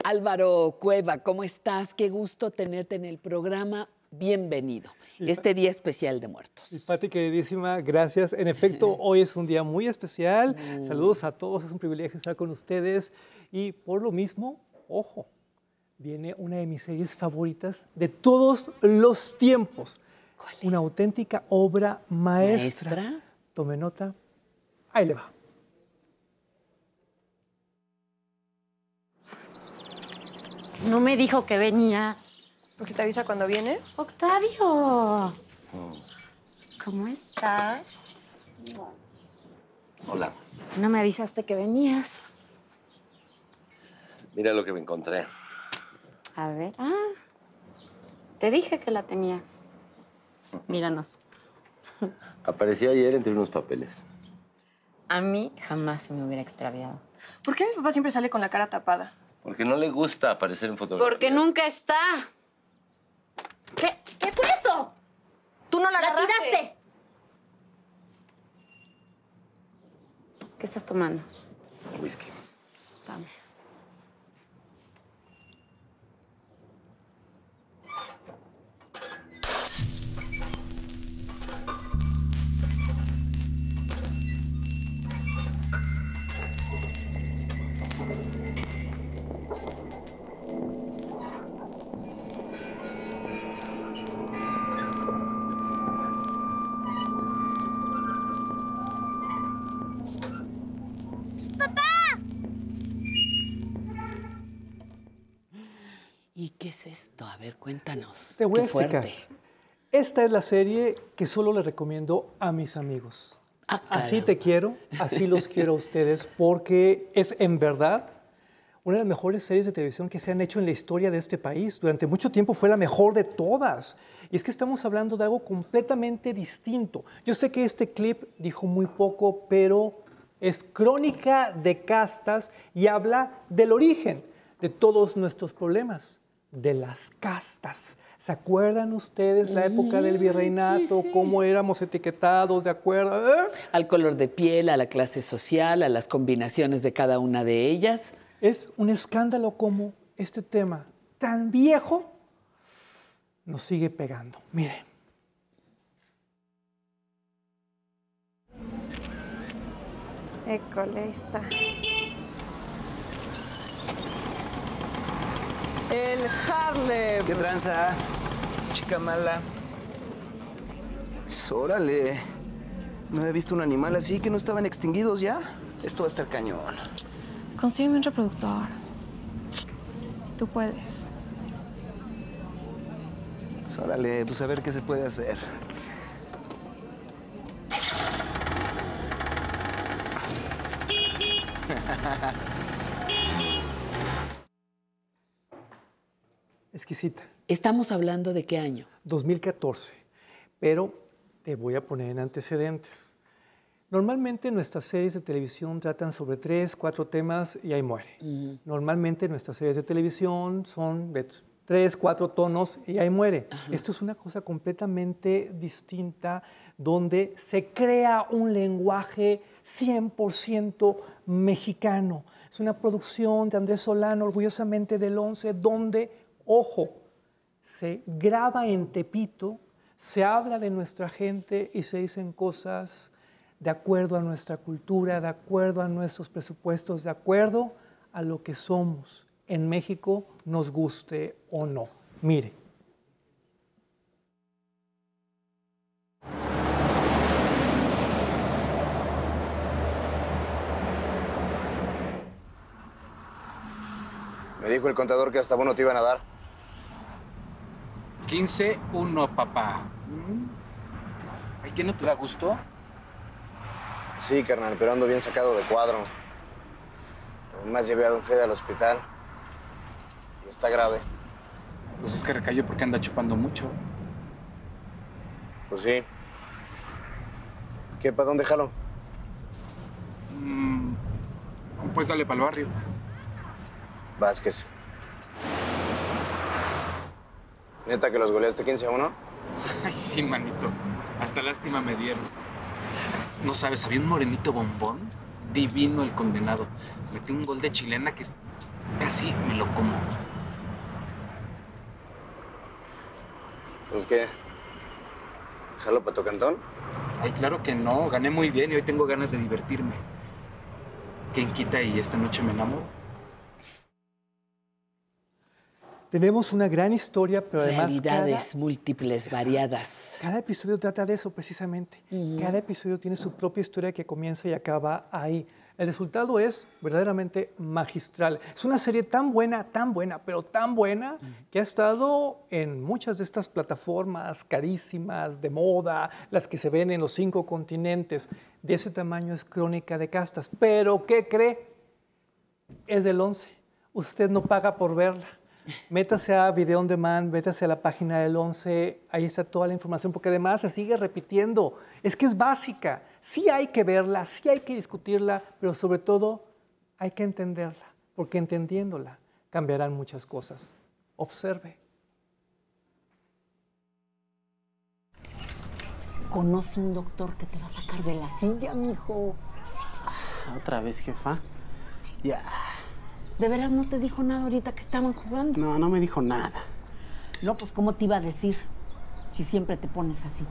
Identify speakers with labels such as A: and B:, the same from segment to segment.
A: Álvaro Cueva, ¿cómo estás? Qué gusto tenerte en el programa. Bienvenido. Este Día Especial de Muertos.
B: Y Pati, queridísima, gracias. En efecto, hoy es un día muy especial. Saludos a todos, es un privilegio estar con ustedes. Y por lo mismo, ojo, viene una de mis series favoritas de todos los tiempos.
A: ¿Cuál es?
B: Una auténtica obra maestra.
A: ¿Maestra?
B: Tome nota. Ahí le va.
C: No me dijo que venía.
D: ¿Por qué te avisa cuando viene?
C: Octavio. ¿Cómo estás?
E: Hola.
C: No me avisaste que venías.
E: Mira lo que me encontré.
C: A ver. Ah, te dije que la tenías. Míranos.
E: Apareció ayer entre unos papeles.
C: A mí jamás se me hubiera extraviado.
D: ¿Por qué mi papá siempre sale con la cara tapada?
E: Porque no le gusta aparecer en fotografías.
C: Porque nunca está. ¿Qué fue eso?
D: ¡Tú no la
C: ¡La
D: agarraste!
C: tiraste! ¿Qué estás tomando?
E: Whisky.
C: Dame.
A: ¿Y qué es esto? A ver, cuéntanos.
B: Te voy a
A: Qué fuerte.
B: explicar. Esta es la serie que solo le recomiendo a mis amigos.
A: Ah,
B: Así
A: caramba.
B: te quiero, así los quiero a ustedes, porque es en verdad una de las mejores series de televisión que se han hecho en la historia de este país. Durante mucho tiempo fue la mejor de todas. Y es que estamos hablando de algo completamente distinto. Yo sé que este clip dijo muy poco, pero es crónica de castas y habla del origen de todos nuestros problemas, de las castas. ¿Se acuerdan ustedes la época del virreinato,
A: sí.
B: cómo éramos etiquetados, de acuerdo?
A: Al color de piel, a la clase social, a las combinaciones de cada una de ellas.
B: Es un escándalo como este tema tan viejo nos sigue pegando. Miren.
D: École, ahí está. El Harlem.
F: ¿Qué tranza? Chica mala. Órale. No había visto un animal así, que no estaban extinguidos ya. Esto va a estar cañón.
G: Consígueme un reproductor. Tú puedes.
F: Órale, pues a ver qué se puede hacer.
B: Exquisita.
A: ¿Estamos hablando de qué año?
B: 2014. Pero te voy a poner en antecedentes. Normalmente nuestras series de televisión tratan sobre 3, 4 temas y ahí muere. Normalmente nuestras series de televisión son de 3, 4 tonos y ahí muere. Esto es una cosa completamente distinta donde se crea un lenguaje 100% mexicano. Es una producción de Andrés Solano, orgullosamente del 11, donde, ojo, se graba en Tepito, se habla de nuestra gente y se dicen cosas de acuerdo a nuestra cultura, de acuerdo a nuestros presupuestos, de acuerdo a lo que somos en México, nos guste o no. Mire.
H: Me dijo el contador que hasta bono te iban a dar.
I: 15-1, papá. ¿Ay, qué no te da gusto?
H: Sí, carnal, pero ando bien sacado de cuadro. Además, llevé a don Fede al hospital. Y está grave.
I: Pues es que recayó porque anda chupando mucho.
H: Pues sí. ¿Qué? ¿Para dónde jalo?
I: Pues dale para el barrio.
H: Vázquez. ¿Neta que los goleaste 15-1?
I: Ay, sí, manito. Hasta lástima me dieron. No sabes, había un morenito bombón divino el condenado. Metió un gol de chilena que casi me lo como.
H: Entonces, ¿qué? ¿Jalo para tu cantón?
I: Ay, claro que no. Gané muy bien y hoy tengo ganas de divertirme. ¿Quién quita y esta noche me enamoro?
B: Tenemos una gran historia, pero además
A: realidades múltiples, variadas.
B: Cada episodio trata de eso precisamente. Cada episodio tiene su propia historia que comienza y acaba ahí. El resultado es verdaderamente magistral. Es una serie tan buena, pero tan buena, que ha estado en muchas de estas plataformas carísimas, de moda, las que se ven en los 5 continentes. De ese tamaño es Crónica de Castas. Pero, ¿qué cree? Es del 11. Usted no paga por verla. Métase a Video On Demand, métase a la página del 11, ahí está toda la información, porque además se sigue repitiendo. Es que es básica. Sí hay que verla, sí hay que discutirla, pero sobre todo hay que entenderla, porque entendiéndola cambiarán muchas cosas. Observe.
J: Conoce un doctor que te va a sacar de la silla, mijo.
K: ¿Otra vez, jefa? Ya.
J: ¿De veras no te dijo nada ahorita que estaban jugando?
K: No, no me dijo nada.
J: No, pues ¿cómo te iba a decir? Si siempre te pones así.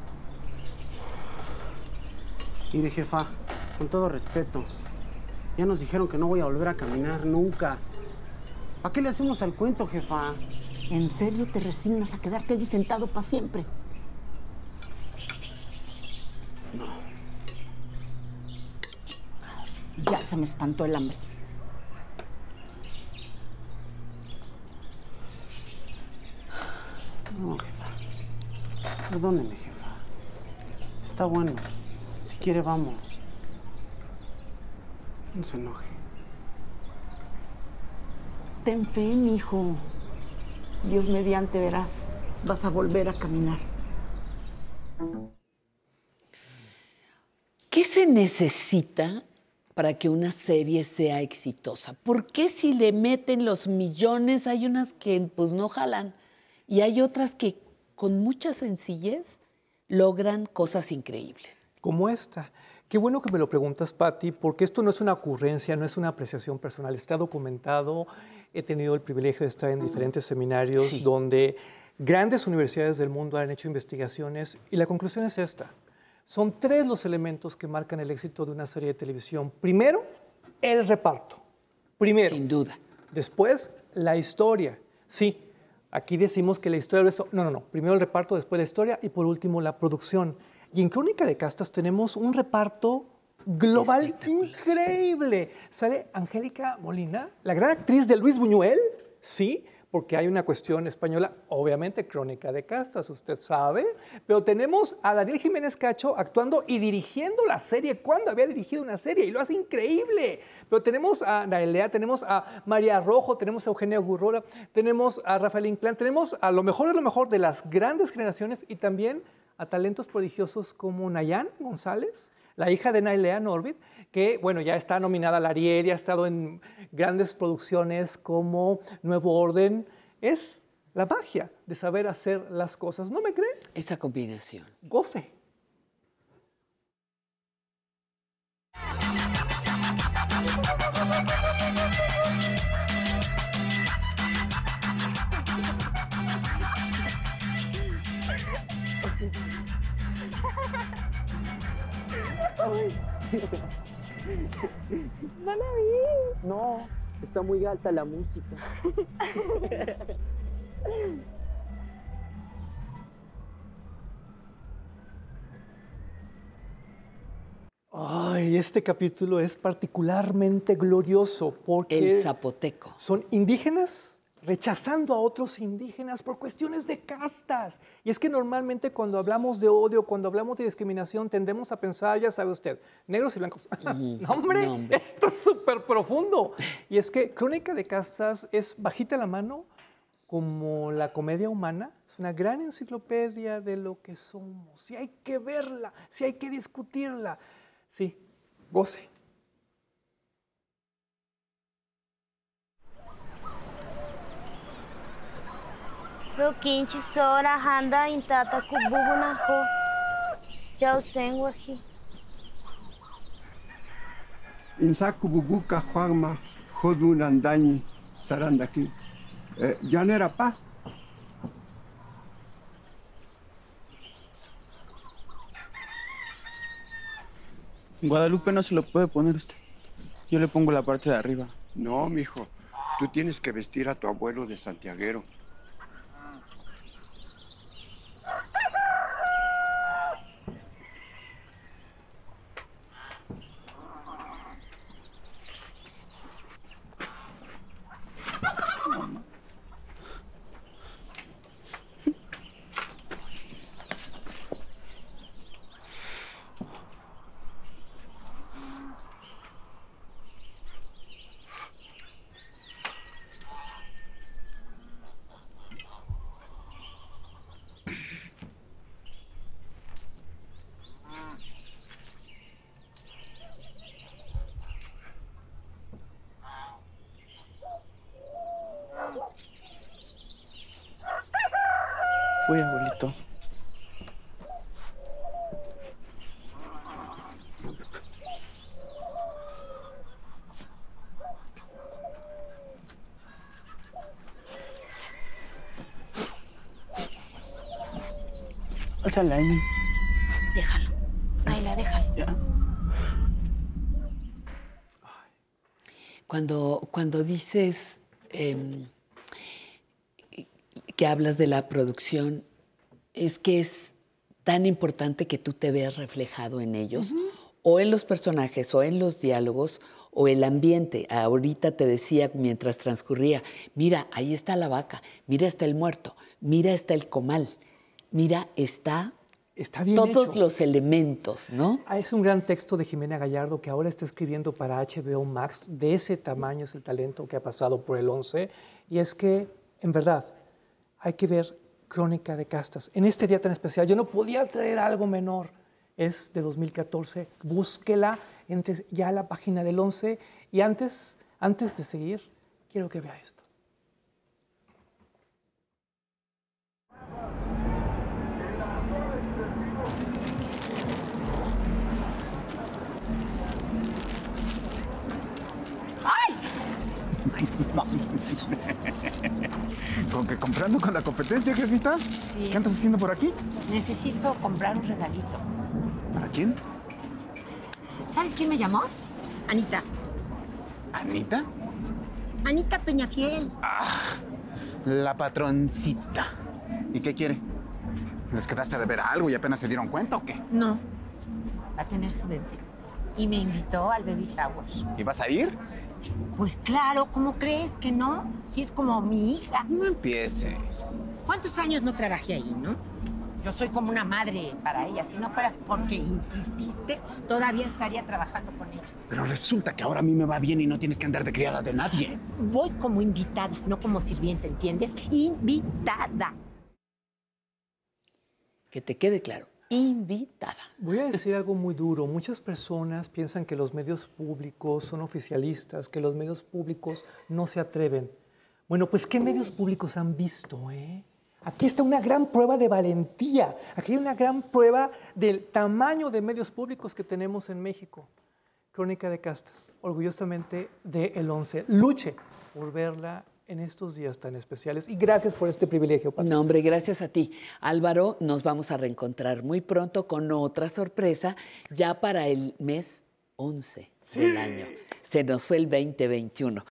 K: Mire, jefa, con todo respeto, ya nos dijeron que no voy a volver a caminar nunca. ¿Para qué le hacemos al cuento, jefa?
J: ¿En serio te resignas a quedarte allí sentado para siempre?
K: No.
J: Ya se me espantó el hambre.
K: No, jefa. Perdóneme, jefa. Está bueno. Si quiere, vamos. No se enoje.
J: Ten fe, mijo. Dios mediante, verás. Vas a volver a caminar.
A: ¿Qué se necesita para que una serie sea exitosa? ¿Por qué si le meten los millones hay unas que pues no jalan? Y hay otras que con mucha sencillez logran cosas increíbles.
B: Como esta. Qué bueno que me lo preguntas, Patti, porque esto no es una ocurrencia, no es una apreciación personal. Está documentado. He tenido el privilegio de estar en diferentes seminarios donde grandes universidades del mundo han hecho investigaciones y la conclusión es esta. Son 3 los elementos que marcan el éxito de una serie de televisión. Primero, el reparto. Primero.
A: Sin duda.
B: Después, la historia. Sí. Aquí decimos que la historia... No. Primero el reparto, después la historia y por último la producción. Y en Crónica de Castas tenemos un reparto global increíble. Sale Angélica Molina, la gran actriz de Luis Buñuel, sí, porque hay una cuestión española, obviamente Crónica de Castas, usted sabe, pero tenemos a Daniel Jiménez Cacho actuando y dirigiendo la serie. ¿Cuándo había dirigido una serie? Y lo hace increíble. Pero tenemos a Nailea, tenemos a María Rojo, tenemos a Eugenia Gurrola, tenemos a Rafael Inclán, tenemos a lo mejor de las grandes generaciones y también a talentos prodigiosos como Nayan González, la hija de Nailea Norbit, que bueno, ya está nominada al Ariel, ya ha estado en grandes producciones como Nuevo Orden. Es la magia de saber hacer las cosas, ¿no me cree?
A: Esa combinación.
B: Goce.
K: ¡Van a ir! No, está muy alta la música.
B: Ay, este capítulo es particularmente glorioso porque...
A: El zapoteco.
B: Son indígenas rechazando a otros indígenas por cuestiones de castas. Y es que normalmente cuando hablamos de odio, cuando hablamos de discriminación, tendemos a pensar, ya sabe usted, negros y blancos. No, hombre, esto es súper profundo. Y es que Crónica de Castas es bajita la mano como la comedia humana. Es una gran enciclopedia de lo que somos. Si hay que verla, si hay que discutirla. Sí, goce.
L: Rokinchi sora handa intata kububu na ho. Chao sengwahi.
M: Insaku bubuka Juanma Jodunandani Saranda aquí. Ya no era pa.
F: Guadalupe no se lo puede poner usted. Yo le pongo la parte de arriba.
M: No, mijo. Tú tienes que vestir a tu abuelo de santiaguero.
F: Uy, abuelito. Pásale ahí.
L: Déjalo. Ayla, déjalo.
F: Ya.
A: Cuando dices que hablas de la producción, es que es tan importante que tú te veas reflejado en ellos, o en los personajes, o en los diálogos, o el ambiente. Ahorita te decía, mientras transcurría, mira, ahí está la vaca, mira, está el muerto, mira, está el comal, mira, está
B: bien
A: todos
B: hecho.
A: los elementos, ¿no?
B: Es un gran texto de Jimena Gallardo que ahora está escribiendo para HBO Max. De ese tamaño es el talento que ha pasado por el 11. Y es que, en verdad, hay que ver Crónica de Castas. En este día tan especial, yo no podía traer algo menor. Es de 2014. Búsquela, entre ya a la página del 11. Y antes de seguir, quiero que vea esto.
N: ¿Con que comprando con la competencia, jefita?
O: Sí.
N: ¿Qué andas haciendo por aquí?
O: Necesito comprar un regalito.
N: ¿Para quién?
O: ¿Sabes quién me llamó? Anita.
N: ¿Anita?
O: Anita Peñafiel.
N: La patroncita. ¿Y qué quiere? ¿Les quedaste de ver algo y apenas se dieron cuenta o qué?
O: No. Va a tener su bebé. Y me invitó al baby shower.
N: ¿Y vas a ir?
O: Pues claro, ¿cómo crees que no? Si es como mi hija.
N: No empieces.
O: ¿Cuántos años no trabajé ahí, no? Yo soy como una madre para ella. Si no fuera porque insististe, todavía estaría trabajando con ellos.
N: Pero resulta que ahora a mí me va bien y no tienes que andar de criada de nadie.
O: Voy como invitada, no como sirvienta, ¿entiendes? Invitada.
A: Que te quede claro, invitada.
B: Voy a decir algo muy duro. Muchas personas piensan que los medios públicos son oficialistas, que los medios públicos no se atreven. Bueno, pues ¿qué medios públicos han visto, Aquí está una gran prueba de valentía. Aquí hay una gran prueba del tamaño de medios públicos que tenemos en México. Crónica de Castas, orgullosamente de El 11. Luche por verla en estos días tan especiales y gracias por este privilegio, Pati.
A: No, hombre, gracias a ti. Álvaro, nos vamos a reencontrar muy pronto con otra sorpresa ya para el mes 11 del año. Se nos fue el 2021.